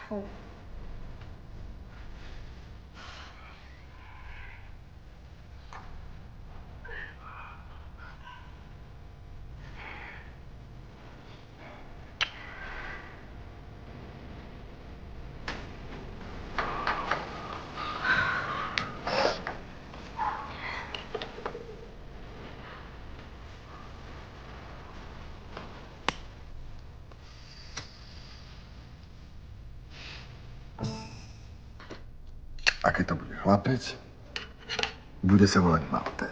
A keď to bude chlapec, bude sa volať Walter.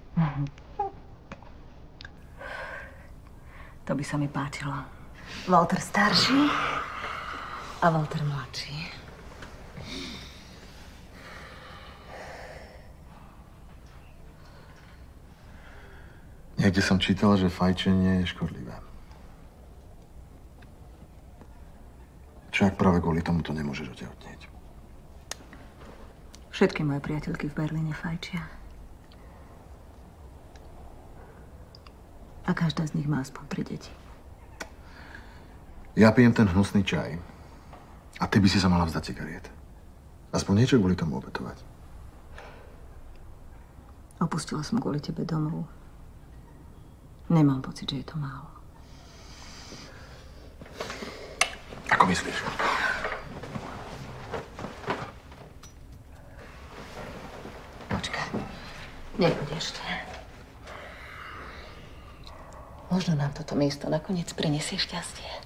To by sa mi páčilo. Walter starší a Walter mladší. Niekde som čítal, že fajčenie je škodlivé. Čo ak práve kvôli tomu to nemôžeš otehotnieť? Všetky moje priateľky v Berlíne fajčia. A každá z nich má aspoň 3 deti. Ja pijem ten hnusný čaj. A ty by si sa mala vzdať cigariet. Aspoň niečo kvôli tomu obetovať. Opustila som kvôli tebe domov. Nemám pocit, že je to málo. Ako myslíš? Počkaj. Nechoď ešte. Možno nám toto miesto nakoniec prinesie šťastie.